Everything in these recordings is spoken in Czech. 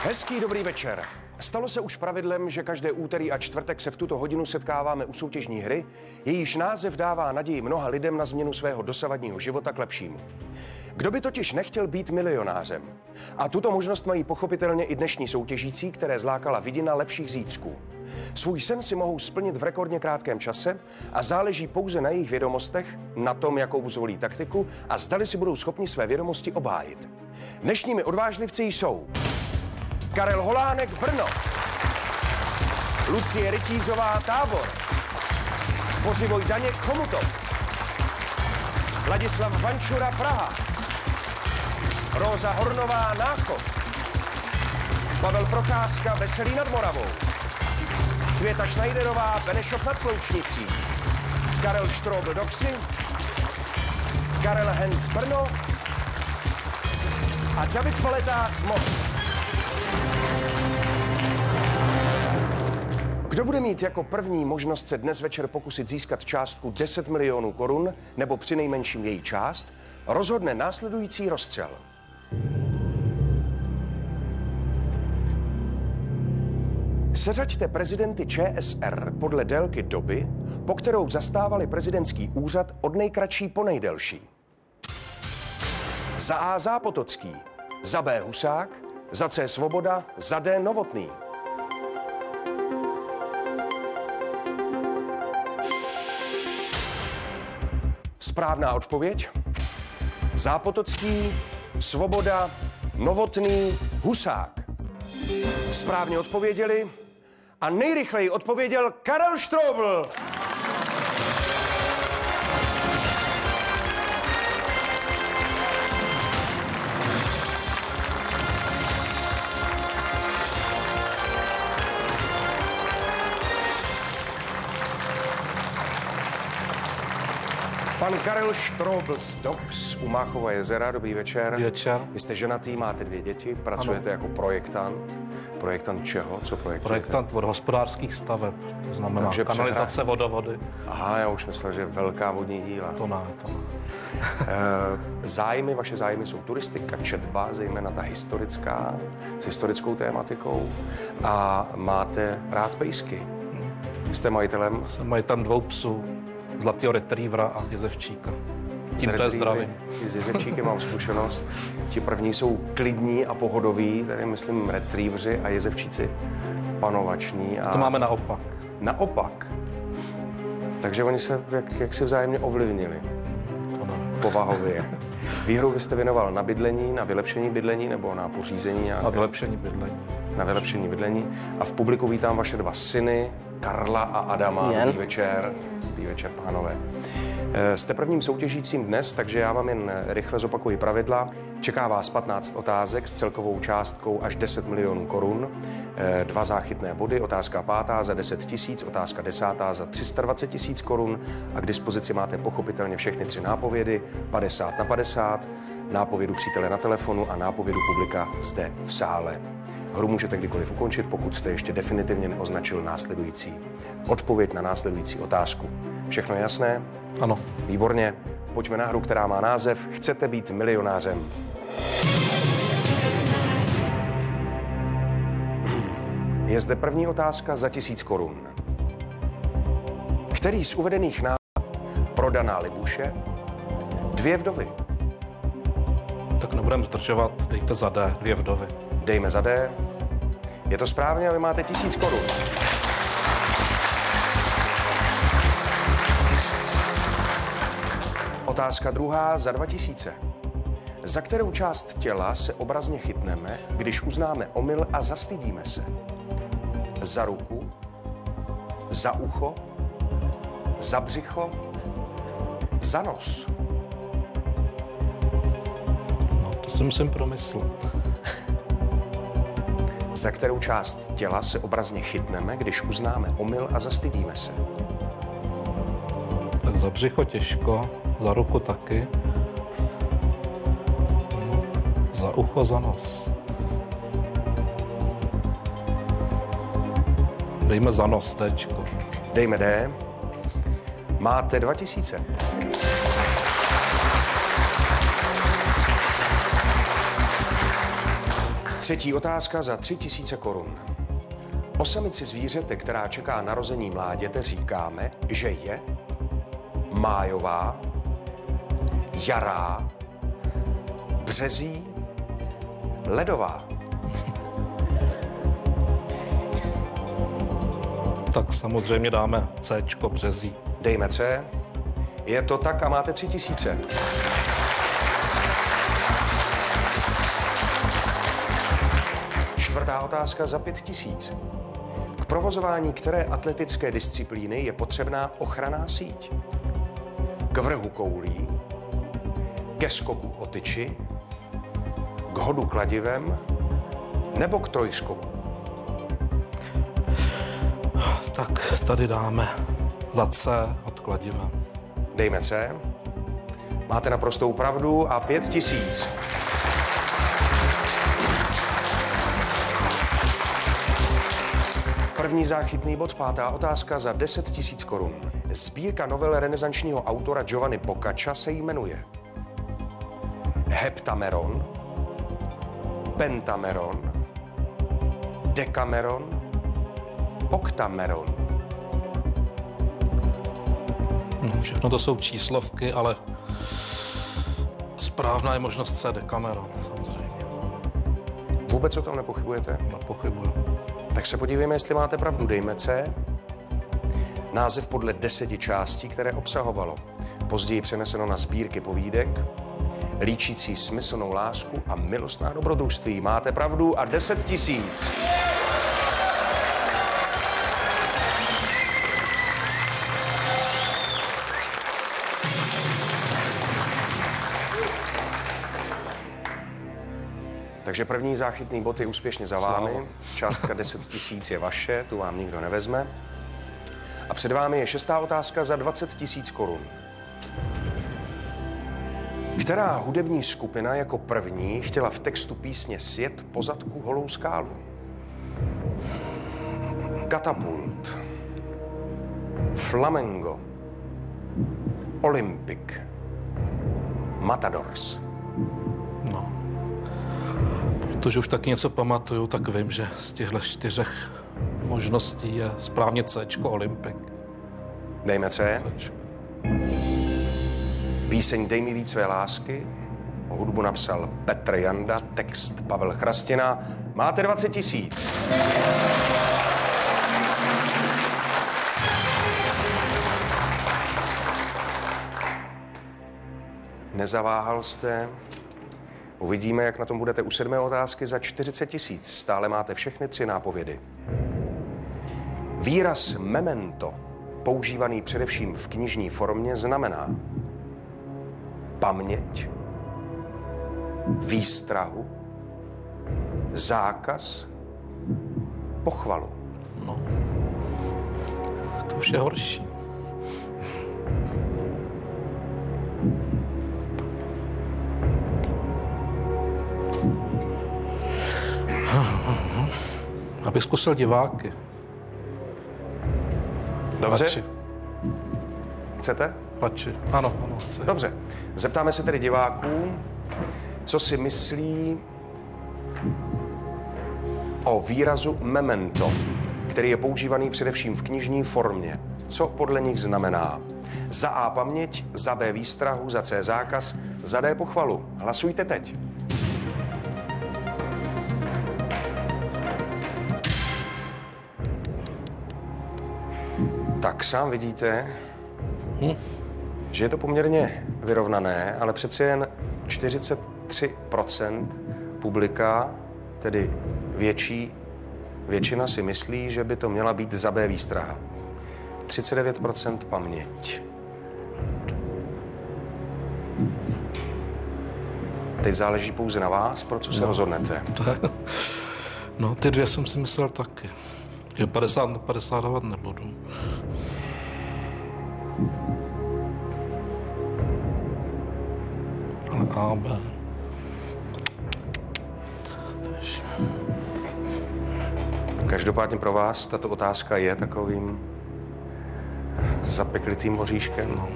Hezký dobrý večer. Stalo se už pravidlem, že každé úterý a čtvrtek se v tuto hodinu setkáváme u soutěžní hry, jejíž název dává naději mnoha lidem na změnu svého dosavadního života k lepšímu. Kdo by totiž nechtěl být milionářem? A tuto možnost mají pochopitelně i dnešní soutěžící, které zlákala vidina lepších zítřků. Svůj sen si mohou splnit v rekordně krátkém čase a záleží pouze na jejich vědomostech, na tom, jakou zvolí taktiku a zdali si budou schopni své vědomosti obhájit. Dnešními odvážlivci jsou Karel Holánek, Brno, Lucie Rytířová, Tábor, Bořivoj Daněk, Chomutov, Ladislav Vančura, Praha, Róza Hornová, Náchod, Pavel Procházka, Veselý nad Moravou, Květa Schneiderová, Benešov nad Kloučnicí, Karel Štroubl, Doxy, Karel Hens, Brno a David Paleták, Most. Kdo bude mít jako první možnost se dnes večer pokusit získat částku 10 milionů korun, nebo přinejmenším její část, rozhodne následující rozstřel. Seřaďte prezidenty ČSR podle délky doby, po kterou zastávali prezidentský úřad od nejkratší po nejdelší. Za A. Zápotocký, za B. Husák, za C. Svoboda, za D. Novotný. Správná odpověď? Zápotocký, Svoboda, Novotný, Husák. Správně odpověděli a nejrychleji odpověděl Karel Štroubl. Pan Karel Štroubl z Dox u Máchova jezera. Dobrý večer. Dobrý večer. Vy jste ženatý, máte 2 děti, pracujete jako projektant. Projektant čeho? Co projektujete? Projektant vodohospodářských staveb, to znamená takže kanalizace, vodovody. Aha, já už myslel, že velká vodní díla. To ne. Zájmy, vaše zájmy jsou turistika, četba, zejména ta historická, s historickou tématikou. A máte rád pejsky. Jste majitelem? Jsem majitelem 2 psů. Zlatého retrievera a jezevčíka. Tímto je zdravím. S jezevčíky mám zkušenost. Ti první jsou klidní a pohodoví, tady myslím retrievři a jezevčíci panovační. A to máme naopak. Naopak? Takže oni se jak si vzájemně ovlivnili? To ne. Povahově. Výhru byste věnoval na bydlení, na vylepšení bydlení nebo na pořízení nějaké? Na vylepšení bydlení. Na vylepšení bydlení. A v publiku vítám vaše 2 syny, Karla a Adama. Dobrý večer. Dobrý večer, pánové. Jste prvním soutěžícím dnes, takže já vám jen rychle zopakuji pravidla. Čeká vás 15 otázek s celkovou částkou až 10 milionů korun. 2 záchytné body, otázka 5. za 10 000, otázka 10. za 320 000 korun a k dispozici máte pochopitelně všechny 3 nápovědy, 50 na 50, nápovědu přítele na telefonu a nápovědu publika zde v sále. Hru můžete kdykoliv ukončit, pokud jste ještě definitivně neoznačil následující odpověď na následující otázku. Všechno je jasné? Ano. Výborně. Pojďme na hru, která má název Chcete být milionářem. Je zde první otázka za 1000 korun. Který z uvedených Prodaná Libuše, 2 vdovy? Tak nebudeme zdržovat, dejte za D, 2 vdovy. Dejme za D. Je to správně a vy máte 1000 korun. Otázka druhá za 2000. Za kterou část těla se obrazně chytneme, když uznáme omyl a zastydíme se? Za ruku? Za ucho? Za břicho? Za nos? No, to si musím promyslet. Za kterou část těla se obrazně chytneme, když uznáme omyl a zastydíme se? Tak za břicho těžko, za ruku taky. Za ucho, za nos. Dejme za nos, Dčko. Dejme D. Máte 2000. Třetí otázka za 3000 korun. O samici zvířete, která čeká narození mláděte, říkáme, že je májová, jará, březí, ledová. Tak samozřejmě dáme Cčko, březí. Dejme C. Je to tak a máte 3000. Čtvrtá otázka za 5000. K provozování které atletické disciplíny je potřebná ochranná síť? K vrhu koulí, ke skoku o tyči, k hodu kladivem nebo k trojskoku? Tak tady dáme za C od kladiva. Dejme C. Máte naprostou pravdu a 5000. První záchytný bod, pátá otázka za 10 000 korun. Sbírka novel renesančního autora Giovanni Boccaccia se jmenuje Heptameron, Pentameron, Decameron, Octameron. No, všechno to jsou číslovky, ale správná je možnost C, Decameron, samozřejmě. Vůbec o tom nepochybujete? Nepochybuju. Tak se podívejme, jestli máte pravdu. Dejme C. Název podle 10 částí, které obsahovalo. Později přeneseno na sbírky povídek, líčící smyslnou lásku a milostná dobrodružství. Máte pravdu a 10 000. Takže první záchytný bod je úspěšně za vámi. Částka 10 000 je vaše, tu vám nikdo nevezme. A před vámi je šestá otázka za 20 000 korun. Která hudební skupina jako první chtěla v textu písně sjet po zadku holou skálu? Katapult, Flamengo, Olympic, Matadors. No. Protože už taky něco pamatuju, tak vím, že z těchto 4 možností je správně Cčko, Olympic. Dejme C. Cčko. Píseň Dej mi víc své lásky. Hudbu napsal Petr Janda, text Pavel Chrastina. Máte 20 000. Nezaváhal jste. Uvidíme, jak na tom budete u 7. otázky za 40 000. Stále máte všechny 3 nápovědy. Výraz memento, používaný především v knižní formě, znamená paměť, výstrahu, zákaz, pochvalu. No. To už je horší. Abych zkusil diváky. Dobře. Radši. Chcete? Radši. Ano, chci. Dobře. Zeptáme se tedy diváků, co si myslí o výrazu memento, který je používaný především v knižní formě. Co podle nich znamená? Za A paměť, za B výstrahu, za C zákaz, za D pochvalu. Hlasujte teď. Tak sám vidíte, že je to poměrně vyrovnané, ale přeci jen 43% publika, tedy většina si myslí, že by to měla být za B výstraha. 39% paměť. Teď záleží pouze na vás, pro co se rozhodnete. No, ty 2 jsem si myslel taky. Je 50 na 50 dávat nebudu. Ale A, B. Každopádně pro vás tato otázka je takovým zapeklitým oříškem. No.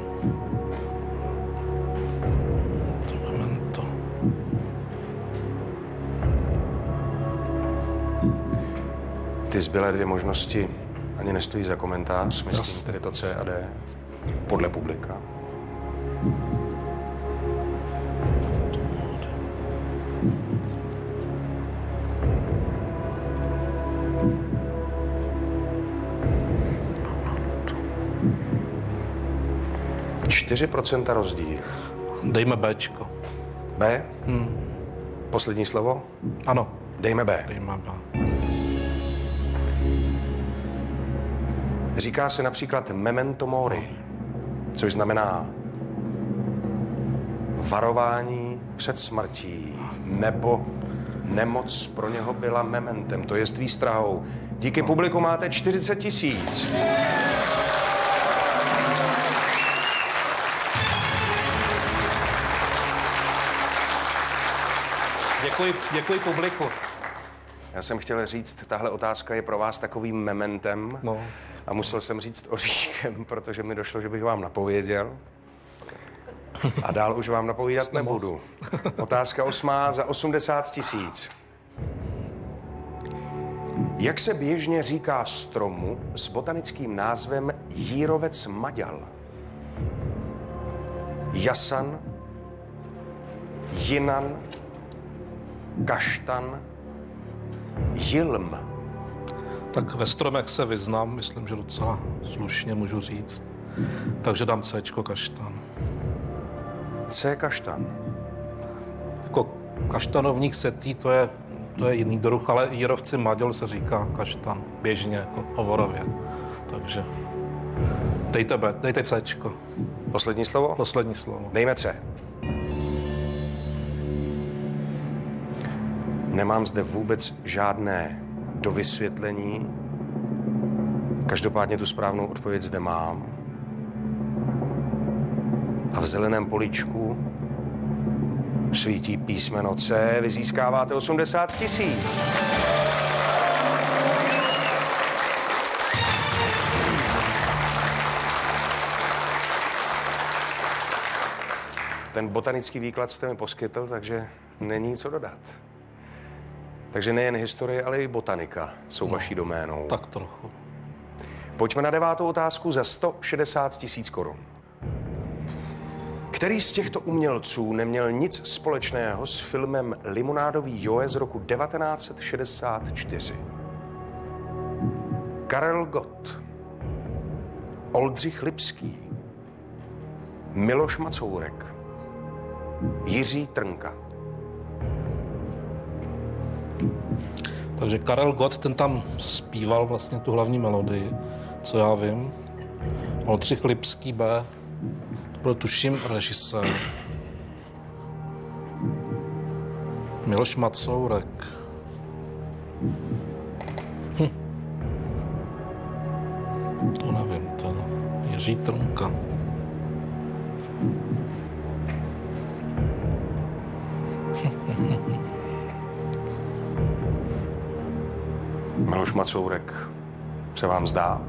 To memento. Ty zbylé dvě možnosti ani nestojí za komentář, myslím Jasně. tedy to C a D, podle publika. Čtyři procenta rozdíl. Dejme Bčko. B? Poslední slovo? Ano, Dejme B. dejme B. Říká se například memento mori, což znamená varování před smrtí, nebo nemoc pro něho byla mementem, to jest výstrahou. Díky publiku máte 40 000. Děkuji publiku. Já jsem chtěl říct, tahle otázka je pro vás takovým mementem. No. A musel jsem říct oříškem, protože mi došlo, že bych vám napověděl. A dál už vám napovídat nebudu. Otázka 8. za 80 000. Jak se běžně říká stromu s botanickým názvem jírovec maďal? Jasan, jinan, kaštan, jilm. Tak ve stromech se vyznám, myslím, že docela slušně můžu říct. Takže dám Cčko kaštan. C kaštan. Jako kaštanovník setí, to je jiný druh, ale jírovci maďal se říká kaštan. Běžně, jako hovorově. Takže dejte Cčko. Poslední slovo? Poslední slovo. Dejme C. Nemám zde vůbec žádné dovysvětlení. Každopádně tu správnou odpověď zde mám. A v zeleném políčku svítí písmeno C. Vy získáváte 80 000. Ten botanický výklad jste mi poskytl, takže není co dodat. Takže nejen historie, ale i botanika jsou vaší doménou. Tak trochu. Pojďme na 9. otázku za 160 000 korun. Který z těchto umělců neměl nic společného s filmem Limonádový Joe z roku 1964? Karel Gott, Oldřich Lipský, Miloš Macourek, Jiří Trnka. Takže Karel Gott, ten tam zpíval vlastně tu hlavní melodii, co já vím. Oldřich Lipský B, to byl tuším režisér. Miloš Macourek. To nevím, to Jiří Trnka. Miloš Macourek se vám zdá?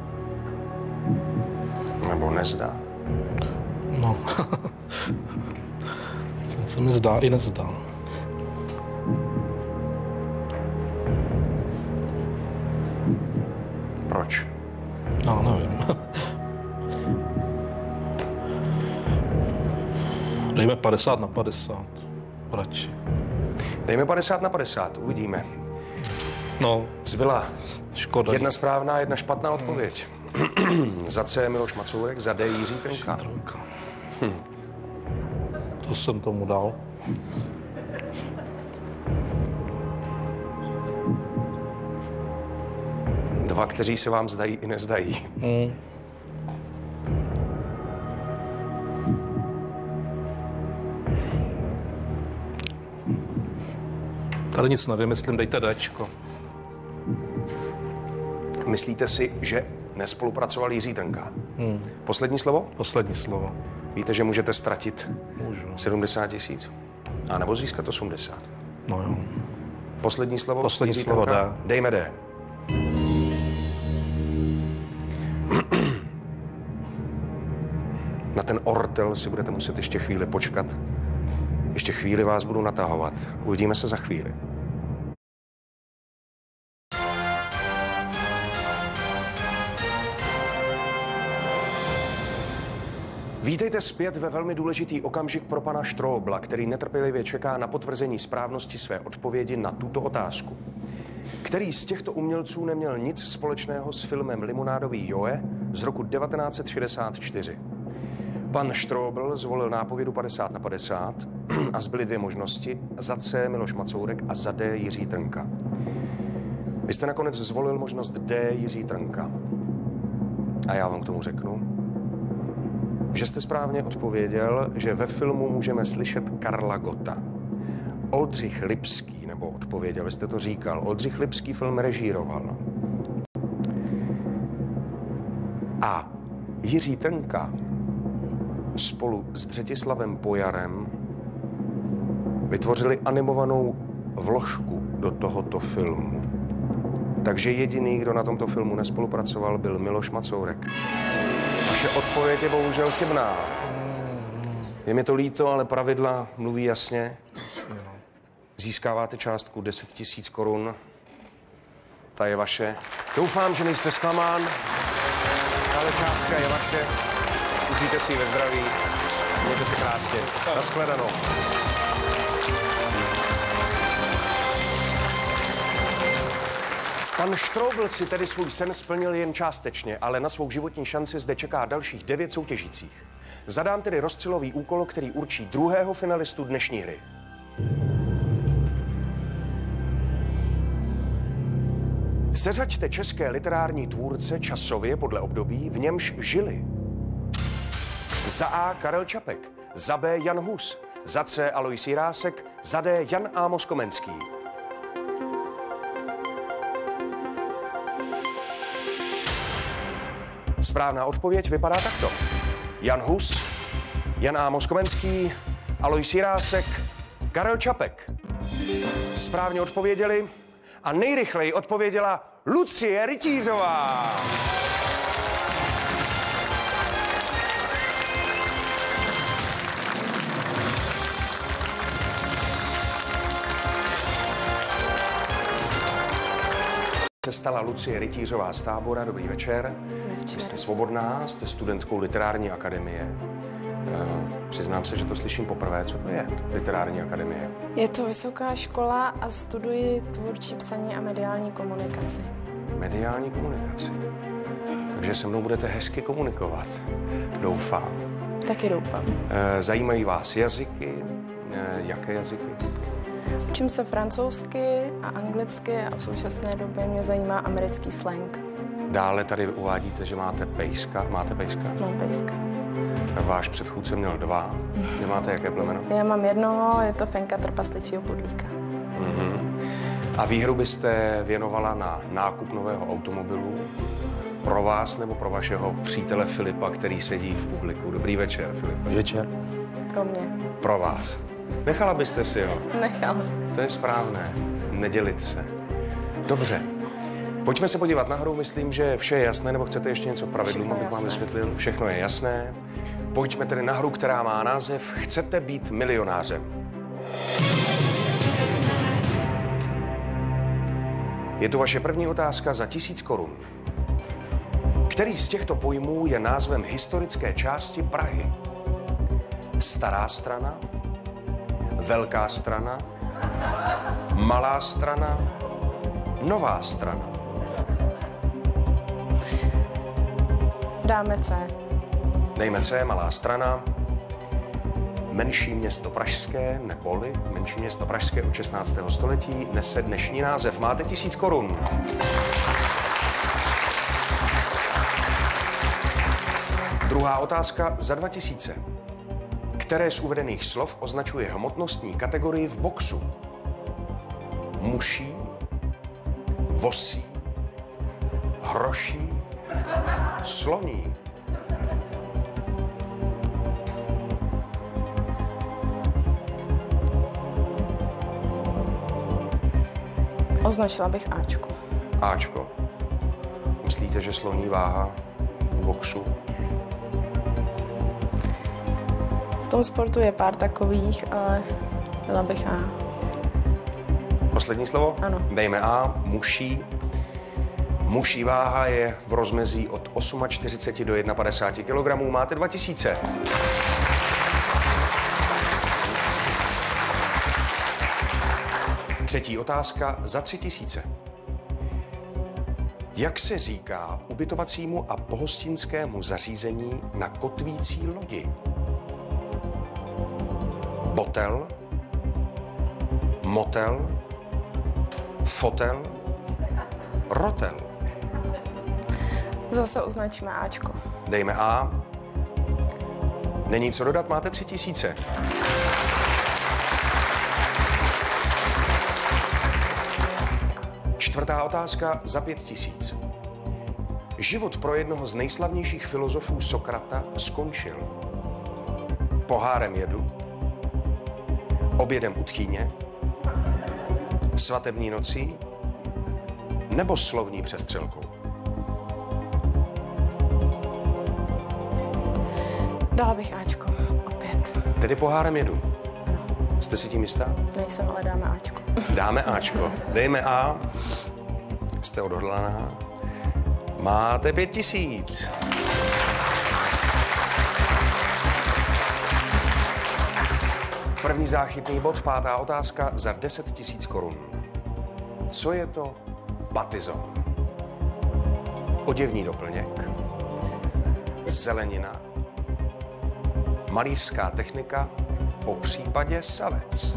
Nebo nezdá? No, to se mi zdá i nezdá. Proč? No, nevím. Dejme 50/50. Radši. Dejme 50/50, uvidíme. No, Zbyla škoda. jedna správná, jedna špatná odpověď. Za C Miloš Macourek, za D Jiří Trnka. Trnka. To jsem tomu dal. Dva, kteří se vám zdají i nezdají. Tady nic nevymyslím, dejte Dčko. Myslíte si, že nespolupracoval Jiří Trnka? Poslední slovo? Poslední slovo. Víte, že můžete ztratit Můžu. 70 000. A nebo získat 80. No jo. Poslední slovo? Poslední Jiří slovo Trnka? D. Dejme D. Na ten ortel si budete muset ještě chvíli počkat. Ještě chvíli vás budu natahovat. Uvidíme se za chvíli. Vítejte zpět ve velmi důležitý okamžik pro pana Štroubla, který netrpělivě čeká na potvrzení správnosti své odpovědi na tuto otázku. Který z těchto umělců neměl nic společného s filmem Limonádový Joe z roku 1964? Pan Štroubl zvolil nápovědu 50/50 a zbyly dvě možnosti, za C Miloš Macourek a za D Jiří Trnka. Vy jste nakonec zvolil možnost D Jiří Trnka. A já vám k tomu řeknu, že jste správně odpověděl, že ve filmu můžeme slyšet Karla Gotta. Oldřich Lipský, nebo odpověděl, vy jste to říkal, Oldřich Lipský film režíroval. A Jiří Trnka spolu s Břetislavem Pojarem vytvořili animovanou vložku do tohoto filmu. Takže jediný, kdo na tomto filmu nespolupracoval, byl Miloš Macourek. Vaše odpověď je bohužel chybná. Je mi to líto, ale pravidla mluví jasně. Získáváte částku 10 000 korun. Ta je vaše. Doufám, že nejste zklamán. Ale částka je vaše. Užijte si ji ve zdraví. Mějte se krásně. Naschledanou. Pan Štroubl si tedy svůj sen splnil jen částečně, ale na svou životní šanci zde čeká dalších 9 soutěžících. Zadám tedy rozstřelový úkol, který určí druhého finalistu dnešní hry. Seřaďte české literární tvůrce časově podle období, v němž žili. Za A Karel Čapek, za B Jan Hus, za C Alois Jirásek, za D Jan Ámos Komenský. Správná odpověď vypadá takto. Jan Hus, Jan Ámos Komenský, Alois Jirásek, Karel Čapek. Správně odpověděli a nejrychleji odpověděla Lucie Rytířová. Se stala Lucie Rytířová z Tábora. Dobrý večer. Vy jste svobodná, jste studentkou Literární akademie. Přiznám se, že to slyším poprvé. Co to je Literární akademie? Je to vysoká škola a studuji tvůrčí psaní a mediální komunikaci. Mediální komunikaci. Takže se mnou budete hezky komunikovat. Doufám. Taky doufám. Zajímají vás jazyky? Jaké jazyky? Učím se francouzsky a anglicky a v současné době mě zajímá americký slang. Dále tady uvádíte, že máte pejska. Máte pejska? Mám pejska. Váš předchůdce měl 2. Nemáte jaké plemeno? Já mám jednoho, je to Fenka trpasličího pudlíka. A výhru byste věnovala na nákup nového automobilu pro vás nebo pro vašeho přítele Filipa, který sedí v publiku. Dobrý večer, Filipe. Večer. Pro mě. Pro vás. Nechala byste si ho? Nechala. To je správné. Nedělit se. Dobře. Pojďme se podívat na hru. Myslím, že vše je jasné, nebo chcete ještě něco k pravidlům, abych vám vysvětlil? Všechno je jasné. Pojďme tedy na hru, která má název Chcete být milionářem. Je to vaše první otázka za 1000 korun. Který z těchto pojmů je názvem historické části Prahy? Stará Strana, Velká Strana, Malá Strana, Nová Strana. Dáme C. Dejme C, Malá Strana. Menší město pražské, neboli menší město pražské od 16. století, nese dnešní název. Máte 1000 korun. Druhá otázka za 2000. Které z uvedených slov označuje hmotnostní kategorii v boxu? Muší, vosí, hroší, sloní. Označila bych Ačko. Ačko. Myslíte, že sloní váha v boxu? V tom sportu je pár takových, ale dala bych A. Poslední slovo? Ano. Dejme A, muší. Muží váha je v rozmezí od 48 do 51 kg. Máte 2000. Třetí otázka za 3000. Jak se říká ubytovacímu a pohostinskému zařízení na kotvící lodi? Botel, motel, fotel, rotel. Zase označíme Ačko. Dejme A. Není co dodat, máte 3000. Čtvrtá otázka za 5000. Život pro jednoho z nejslavnějších filozofů Sokrata skončil pohárem jedu, obědem u tchýně, svatební nocí nebo slovní přestřelkou. Dala bych Ačko, opět. Tedy pohárem jedu. Jste si tím jistá? Nejsem, ale dáme Ačko. Dáme Ačko. Dejme A. Jste odhodlaná. Máte 5000. První záchytný bod, pátá otázka za 10 000 korun. Co je to batizon? Oděvní doplněk, zelenina, malířská technika, popřípadě savec.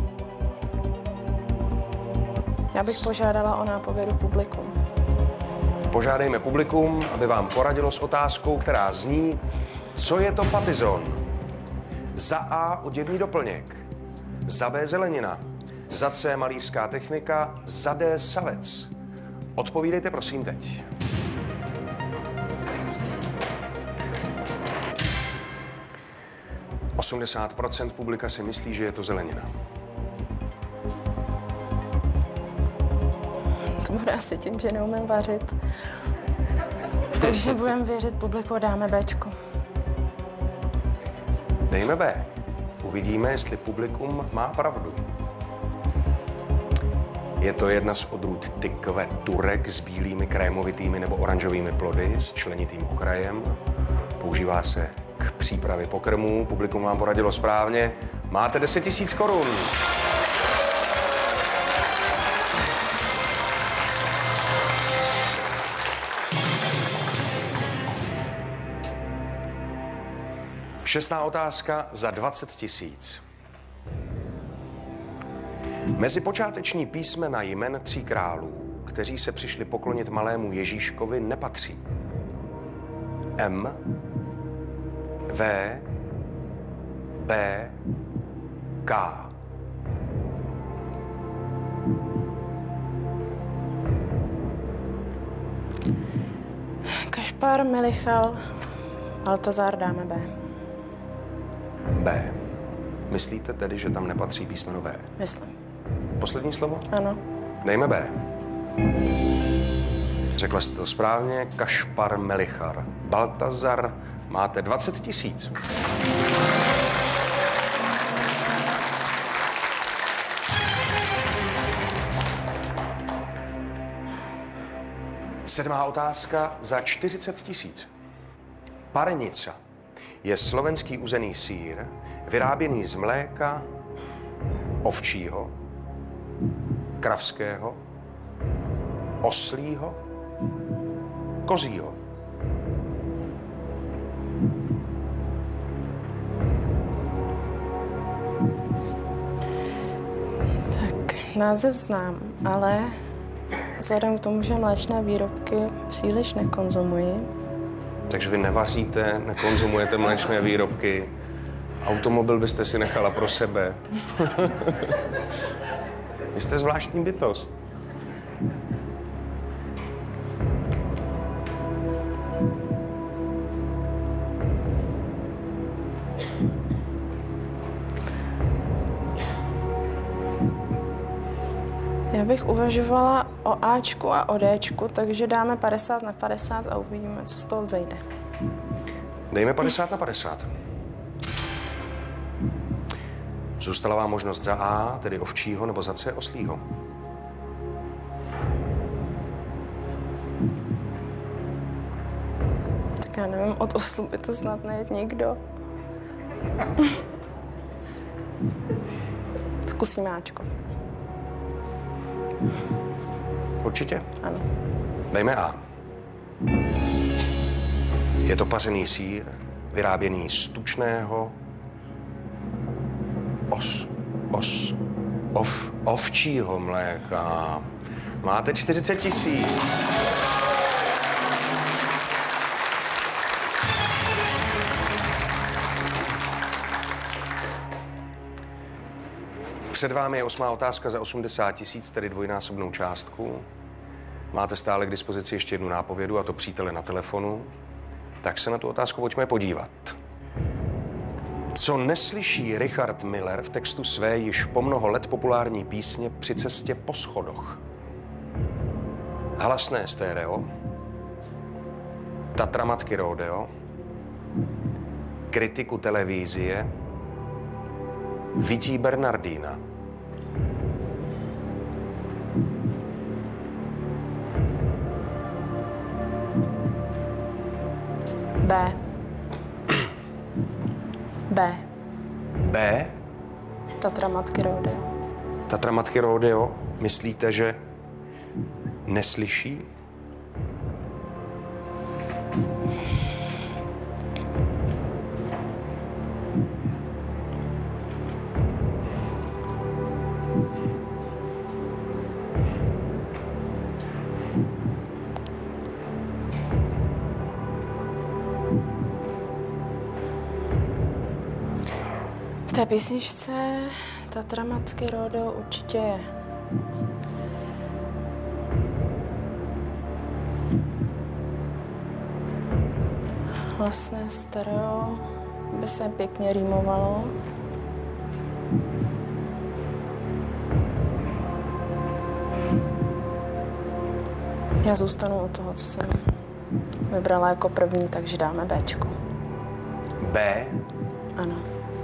Já bych požádala o nápovědu publikum. Požádejme publikum, aby vám poradilo s otázkou, která zní, co je to batizon? Za A oděvní doplněk, za B zelenina, za C malířská technika, za D savec. Odpovídejte prosím teď. % publika si myslí, že je to zelenina. To bude asi tím, že neumím vařit. Takže budeme věřit publiku a dáme Bčko. Dejme B. Uvidíme, jestli publikum má pravdu. Je to jedna z odrůd tykve turek s bílými, krémovitými nebo oranžovými plody s členitým okrajem. Používá se k přípravě pokrmů. Publikum vám poradilo správně. Máte 10 000 korun. Šestá otázka za 20 000. Mezi počáteční písmena jmen 3 králů, kteří se přišli poklonit malému Ježíškovi, nepatří M, V, B, K. Kašpar, Melichal, Baltazar, dáme B. B. Myslíte tedy, že tam nepatří písmeno V? Myslím. Poslední slovo? Ano. Dejme B. Řekla jste to správně. Kašpar, Melichar, Baltazar. Máte 20 000. Sedmá otázka za 40 000. Parenica je slovenský uzený sýr, vyráběný z mléka ovčího, kravského, oslího, kozího. Tak, název znám, ale vzhledem k tomu, že mléčné výrobky příliš nekonzumuji. Takže vy nevaříte, nekonzumujete mléčné výrobky. Automobil byste si nechala pro sebe. Vy jste zvláštní bytost. Já bych uvažovala o Ačku a o Dčku, takže dáme 50/50 a uvidíme, co z toho vzejde. Dejme 50/50. Zůstala vám možnost za A, tedy ovčího, nebo za C, oslího. Tak já nevím, od Oslu by to snad nejet nikdo. Zkusíme Ačko. Určitě? Ano. Dejme A. Je to sýr, vyráběný z tučného ovčího mléka. Máte 40 000. Před vámi je 8. otázka za 80 000, tedy dvojnásobnou částku. Máte stále k dispozici ještě jednu nápovědu, a to přítele na telefonu. Tak se na tu otázku pojďme podívat. Co neslyší Richard Miller v textu své již po mnoho let populární písně Při cestě po schodoch? Hlasné stereo, Tatra matky rodeo, kritiku televízie, Vytí Bernardína. B. B. B. Tatra matky rodeo. Tatra matky rodeo. Myslíte, že neslyší? V té písničce Tatra matky rodeo určitě je. Hlasné stereo by se pěkně rýmovalo. Já zůstanu u toho, co jsem vybrala jako první, takže dáme Bčko. B? Ano.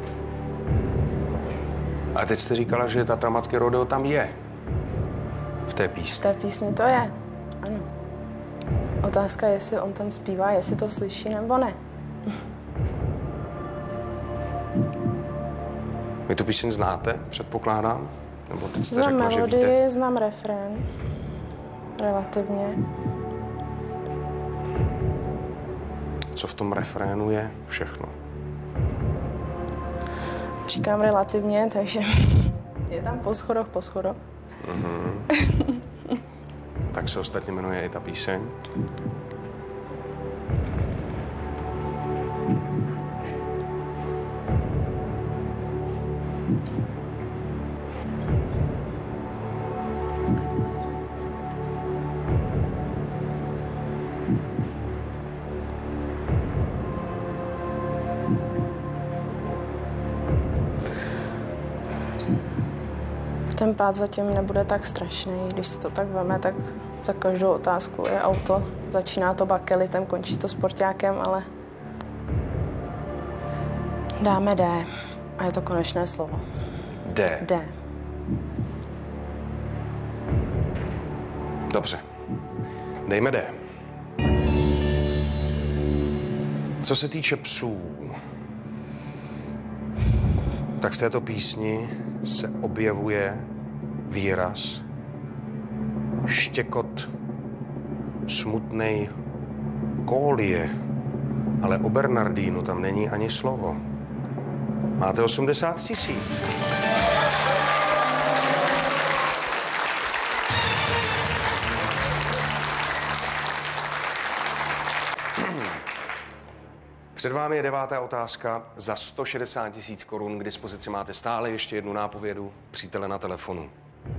A teď jste říkala, že Tatra matky rodeo tam je. V té písni. V té písni to je, ano. Otázka je, jestli on tam zpívá, jestli to slyší nebo ne. Vy tu píseň znáte, předpokládám? Nebo teď jste Znám řekla, že melodii, víte? znám refrén. Relativně. Co v tom refrénu je? Všechno. Říkám relativně, takže je tam po schodoch. Tak se ostatně jmenuje i ta píseň. Ten pád zatím nebude tak strašný. Když se to tak veme, tak za každou otázku je auto. Začíná to bakelitem, končí to sportákem, ale dáme D. A je to konečné slovo. D. D. Dobře. Dejme D. Co se týče psů, tak v této písni se objevuje výraz štěkot smutnej kólie, ale o Bernardínu tam není ani slovo. Máte 80 000. Před vámi je 9. otázka za 160 000 korun. K dispozici máte stále ještě jednu nápovědu, přítele na telefonu.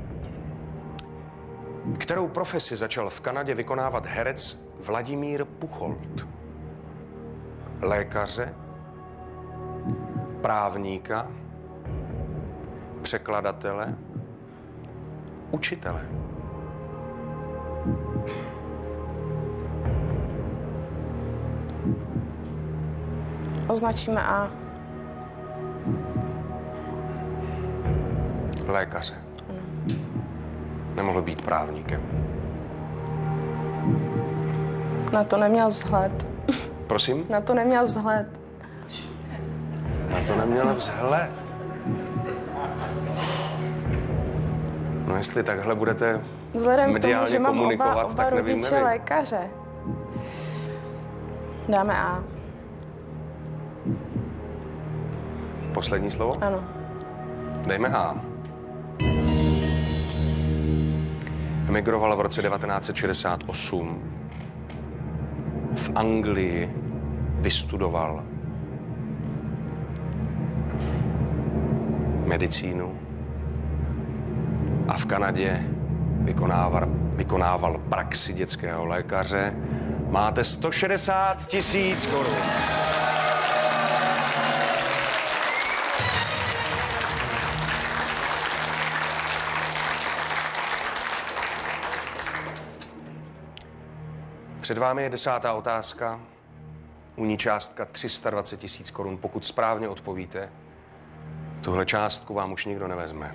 Kterou profesi začal v Kanadě vykonávat herec Vladimír Pucholt? Lékaře, právníka, překladatele, učitele. Označíme A. Lékaře. Nemohl být právníkem. Na to neměl vzhled. Prosím? Na to neměl vzhled. Na to neměla vzhled. No jestli takhle budete Vzhledem k tomu, mediálně že mám komunikovat, oba tak nevím, rodiče lékaře. Dáme A. Poslední slovo? Ano. Dejme A. Emigroval v roce 1968. V Anglii vystudoval medicínu a v Kanadě vykonával praxi dětského lékaře. Máte 160 000 korun. Před vámi je 10. otázka. U ní částka 320 000 korun. Pokud správně odpovíte, tuhle částku vám už nikdo nevezme.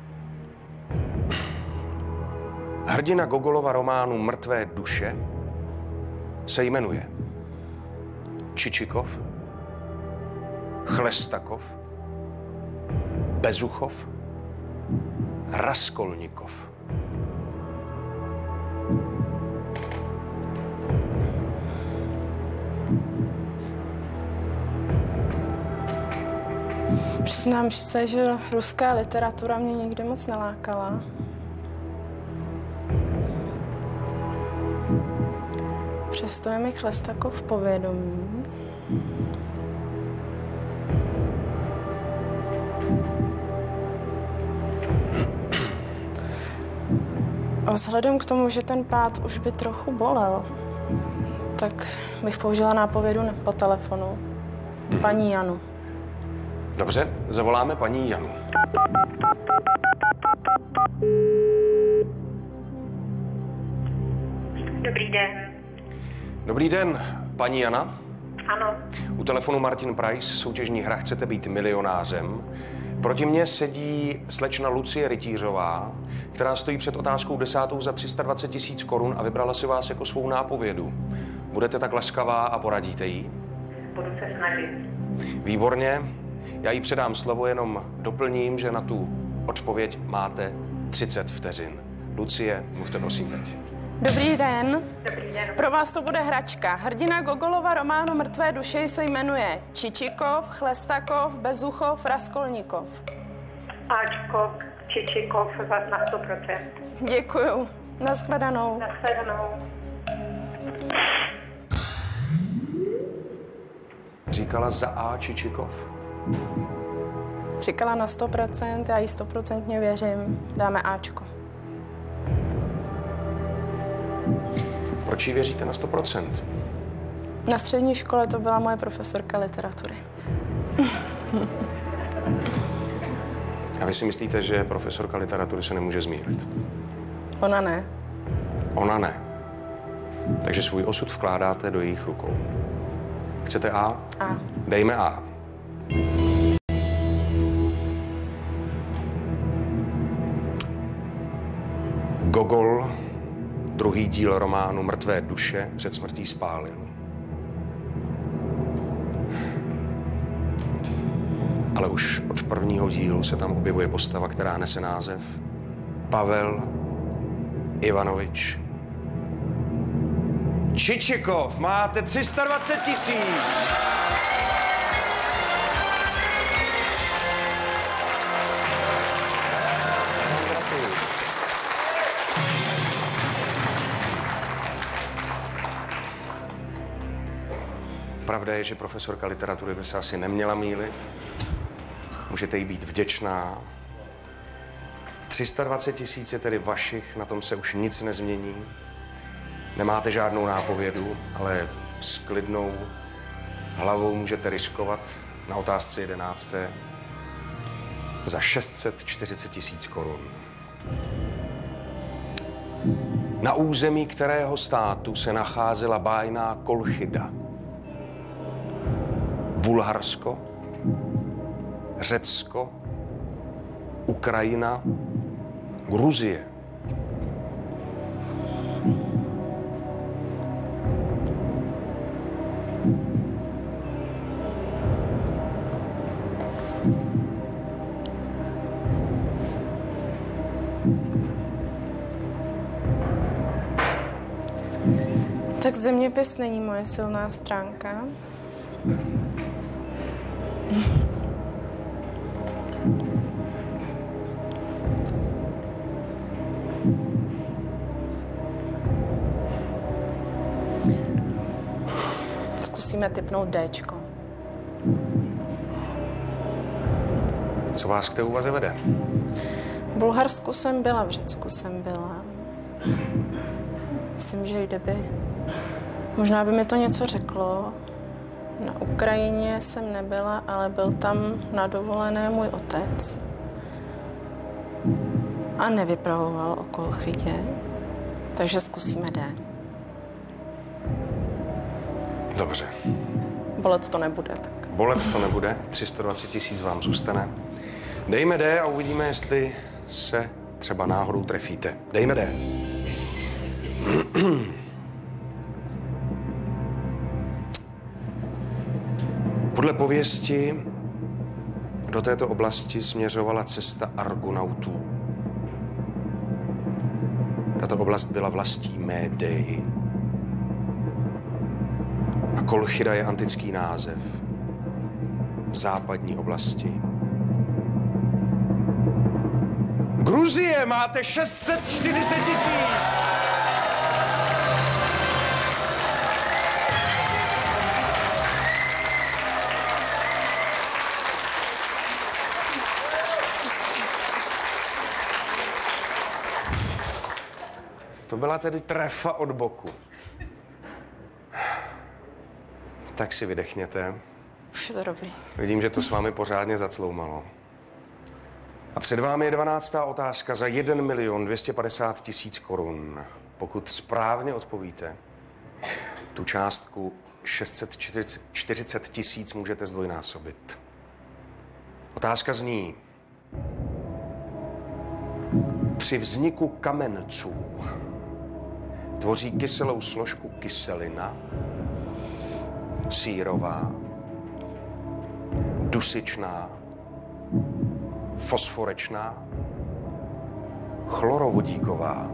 Hrdina Gogolova románu Mrtvé duše se jmenuje Čičikov, Chlestakov, Bezuchov, Raskolnikov. Přiznám se, že ruská literatura mě nikdy moc nelákala. Přesto je mi Chlestakov povědomí. A vzhledem k tomu, že ten pád už by trochu bolel, tak bych použila nápovědu po telefonu. Paní Janu. Dobře, zavoláme paní Janu. Dobrý den. Dobrý den, paní Jana. Ano. U telefonu Martin Price, soutěžní hra Chcete být milionářem. Proti mně sedí slečna Lucie Rytířová, která stojí před otázkou 10. za 320 000 korun a vybrala si vás jako svou nápovědu. Budete tak laskavá a poradíte jí? Budu se snažit. Výborně. Já jí předám slovo, jenom doplním, že na tu odpověď máte 30 vteřin. Lucie, mluvte prosím teď. Dobrý den. Dobrý den. Pro vás to bude hračka. Hrdina Gogolova románu Mrtvé duše se jmenuje Čičikov, Chlestakov, Bezuchov, Raskolnikov. Ačko, Čičikov, na 100%. Děkuju. Nashledanou. Nashledanou. Říkala za A Čičikov? Říkala na 100%, já jí 100% věřím. Dáme Ačko. Proč jí věříte na 100%? Na střední škole to byla moje profesorka literatury. A vy si myslíte, že profesorka literatury se nemůže zmýlit? Ona ne. Ona ne. Takže svůj osud vkládáte do jejich rukou. Chcete A? A. Dejme A. Gogol, druhý díl románu Mrtvé duše, před smrtí spálil. Ale už od prvního dílu se tam objevuje postava, která nese název Pavel Ivanovič Čičikov. Máte 320 000. Pravda je, že profesorka literatury by se asi neměla mýlit. Můžete jí být vděčná. 320 000 je tedy vašich, na tom se už nic nezmění. Nemáte žádnou nápovědu, ale s klidnou hlavou můžete riskovat na otázce 11. za 640 000 korun. Na území kterého státu se nacházela bájná Kolchida? Bulharsko, Řecko, Ukrajina, Gruzie. Tak zeměpis není moje silná stránka. Zkusíme tipnout Dčko. Co vás k té úvaze vede? V Bulharsku jsem byla, v Řecku jsem byla. Myslím, že kdyby... Možná by mi to něco řeklo. Na Ukrajině jsem nebyla, ale byl tam na dovolené můj otec. A nevypravoval o Kolchidě. Takže zkusíme D. Dobře. Bolet to nebude, tak. Bolet to nebude, 320 000 vám zůstane. Dejme D a uvidíme, jestli se třeba náhodou trefíte. Dejme D. Podle pověsti do této oblasti směřovala cesta Argonautů. Tato oblast byla vlastí Médei. A Kolchida je antický název západní oblasti. Gruzie, máte 640 000! To byla tedy trefa od boku. Tak si vydechněte. Už je to dobrý. Vidím, že to s vámi pořádně zacloumalo. A před vámi je 12. otázka za 1 250 000 korun. Pokud správně odpovíte, tu částku 640 000 můžete zdvojnásobit. Otázka zní: při vzniku kamenců tvoří kyselou složku kyselina, sírová, dusičná, fosforečná, chlorovodíková.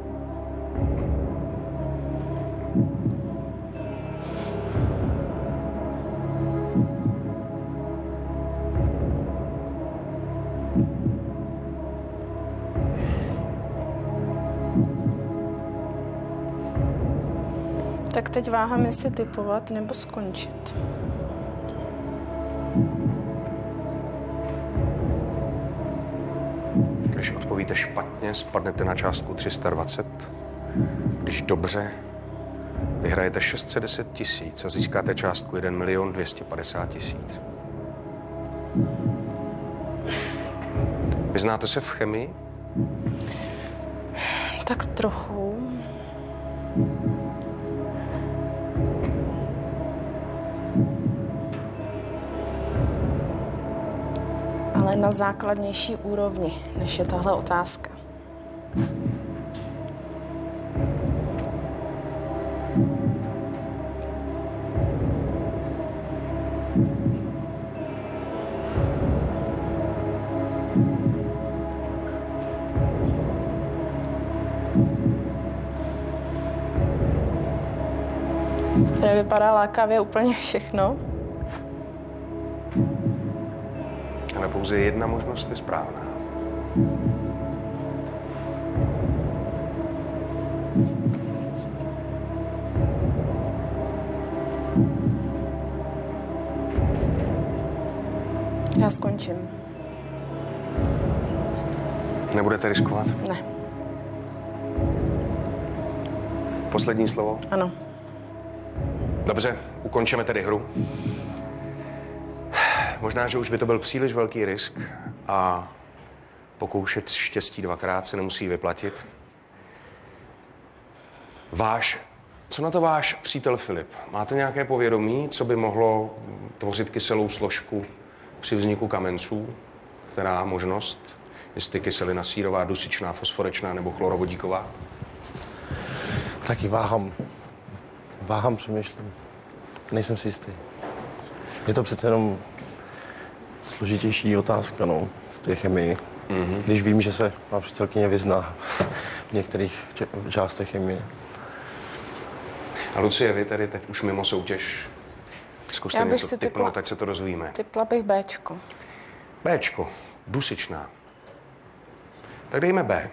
Tak teď váhám, jestli typovat nebo skončit. Když odpovíte špatně, spadnete na částku 320. Když dobře, vyhrajete 610 000 a získáte částku 1 250 000. Vyznáte se v chemii? Tak trochu. Ale na základnější úrovni, než je tahle otázka. Tady vypadá lákavě úplně všechno. Ale pouze jedna možnost je správná. Já skončím. Nebudete riskovat? Ne. Poslední slovo? Ano. Dobře, ukončíme tedy hru. Možná, že už by to byl příliš velký risk a pokoušet štěstí dvakrát se nemusí vyplatit. Co na to váš přítel Filip? Máte nějaké povědomí, co by mohlo tvořit kyselou složku při vzniku kamenců? Která možnost? Jestli kyselina sírová, dusičná, fosforečná nebo chlorovodíková? Taky váhám. Váhám, přemýšlím. Nejsem si jistý. Je to přece jenom složitější otázka, no, v té chemii. Mm-hmm. Když vím, že se má přítelkyně vyzná v některých částech chemie. A Lucie, vy tedy teď už mimo soutěž. Zkuste něco tipnout, ať se to dozvíme. Tipla bych Bčko. Bčko, dusičná. Tak dejme B.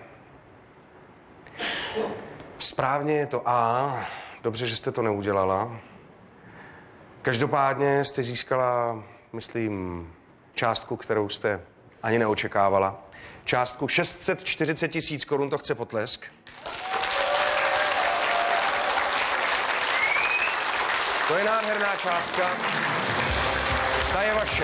Správně je to A. Dobře, že jste to neudělala. Každopádně jste získala, myslím, částku, kterou jste ani neočekávala. Částku 640 000 korun, to chce potlesk. To je nádherná částka. Ta je vaše.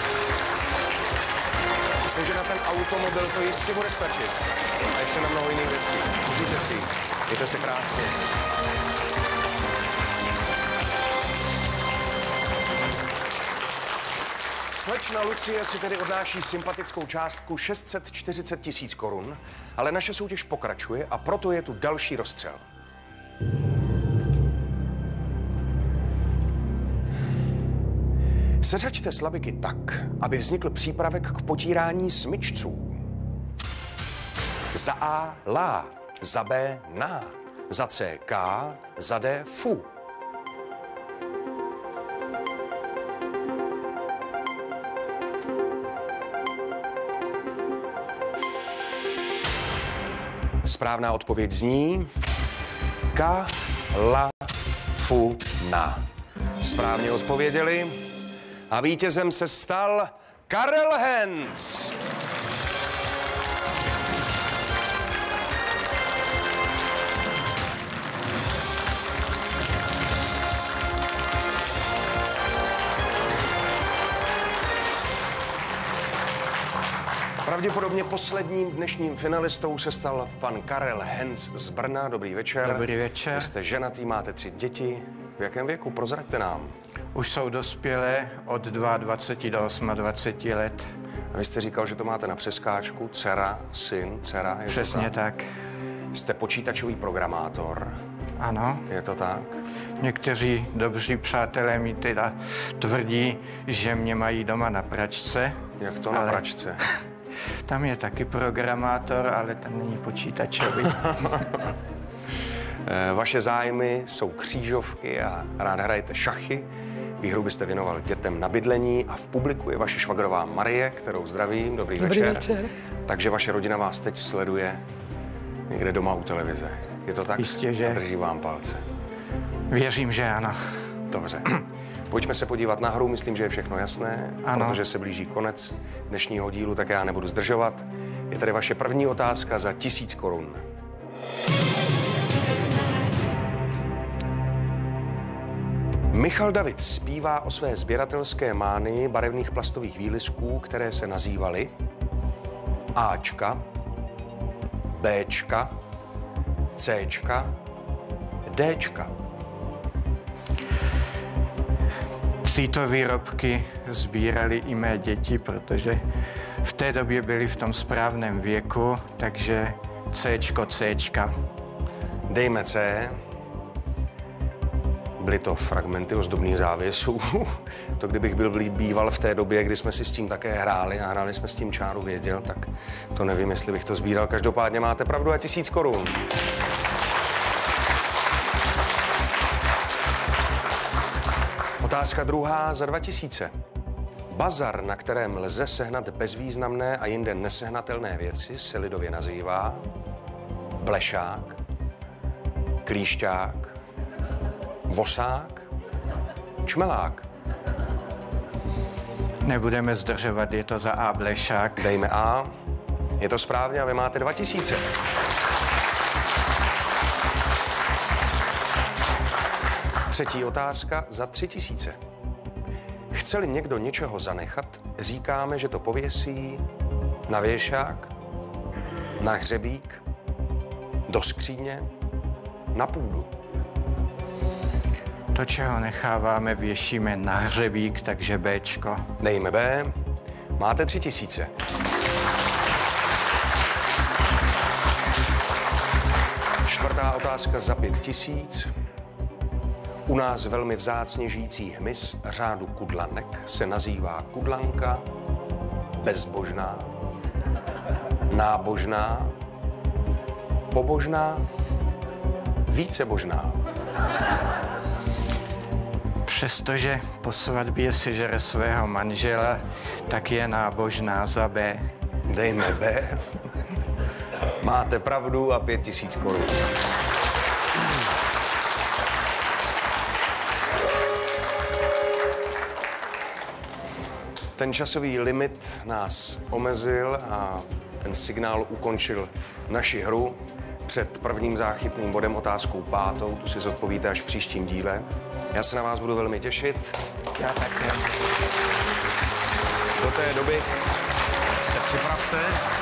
Myslím, že na ten automobil to jistě bude stačit. A ještě na mnoho jiných věcí. Užijte si. Mějte se krásně. Slečna Lucie si tedy odnáší sympatickou částku 640 000 korun, ale naše soutěž pokračuje a proto je tu další rozstřel. Seřaďte slabiky tak, aby vznikl přípravek k potírání smyčců. Za A lá, za B ná, za C ká, za D fu. Správná odpověď zní ka, la, fu, na. Správně odpověděli a vítězem se stal Karel Hens. Pravděpodobně posledním dnešním finalistou se stal pan Karel Hens z Brna. Dobrý večer. Dobrý večer. Vy jste ženatý, máte 3 děti. V jakém věku? Prozraďte nám. Už jsou dospělé od 22 do 28 let. A vy jste říkal, že to máte na přeskáčku. Dcera, syn, dcera. Je Přesně to tak? tak. Jste počítačový programátor. Ano. Je to tak? Někteří dobří přátelé mi teda tvrdí, že mě mají doma na pračce. Jak to na pračce? Tam je taky programátor, ale tam není počítačový. Vaše zájmy jsou křížovky a rád hrajete šachy. Výhru byste věnoval dětem na bydlení a v publiku je vaše švagrová Marie, kterou zdravím. Dobrý večer. Takže vaše rodina vás teď sleduje někde doma u televize. Je to tak? Jistě, že. Drží vám palce. Věřím, že ano. Dobře. Pojďme se podívat na hru, myslím, že je všechno jasné. Ano. Protože se blíží konec dnešního dílu, tak já nebudu zdržovat. Je tady vaše první otázka za 1000 korun. Michal David zpívá o své sběratelské mánii barevných plastových výlisků, které se nazývaly Ačka, Bčka, Cčka, Dčka. Tyto výrobky sbírali i mé děti, protože v té době byly v tom správném věku, takže Cčka. Dejme C. Byly to fragmenty ozdobných závěsů. To kdybych byl býval v té době, kdy jsme si s tím také hráli a hráli jsme s tím čáru věděl, tak to nevím, jestli bych to sbíral. Každopádně máte pravdu a 1000 korun. Otázka druhá za 2000. Bazar, na kterém lze sehnat bezvýznamné a jinde nesehnatelné věci, se lidově nazývá blešák, klíšťák, vosák, čmelák. Nebudeme zdržovat, je to za A blešák. Dejme A. Je to správně a vy máte 2000. Třetí otázka za 3000. Chce-li někdo něčeho zanechat, říkáme, že to pověsí na věšák, na hřebík, do skříně, na půdu. To, čeho necháváme, věšíme na hřebík, takže Bčko. Dejme B. Máte 3000. Čtvrtá otázka za 5000. U nás velmi vzácně žijící hmyz řádu kudlanek se nazývá kudlanka, bezbožná, nábožná, pobožná, vícebožná. Přestože po svatbě sežere svého manžela, tak je nábožná za B. Dejme B. Máte pravdu a 5 000 korun. Ten časový limit nás omezil a ten signál ukončil naši hru. Před prvním záchytným bodem otázkou 5. Tu si zodpovíte až v příštím díle. Já se na vás budu velmi těšit. Já také. Do té doby se připravte.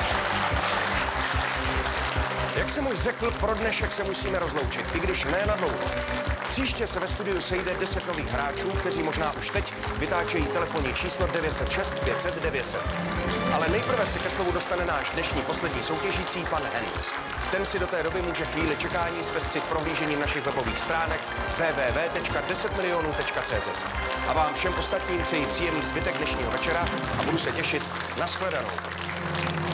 Jak jsem už řekl, pro dnešek se musíme rozloučit, i když ne na dlouho. Příště se ve studiu sejde 10 nových hráčů, kteří možná už teď vytáčejí telefonní číslo 906 500 900. Ale nejprve se ke slovu dostane náš dnešní poslední soutěžící, pan Hens. Ten si do té doby může chvíli čekání zpestřit prohlížením našich webových stránek www.10milionů.cz. A vám všem ostatním přeji příjemný zbytek dnešního večera a budu se těšit na shledanou.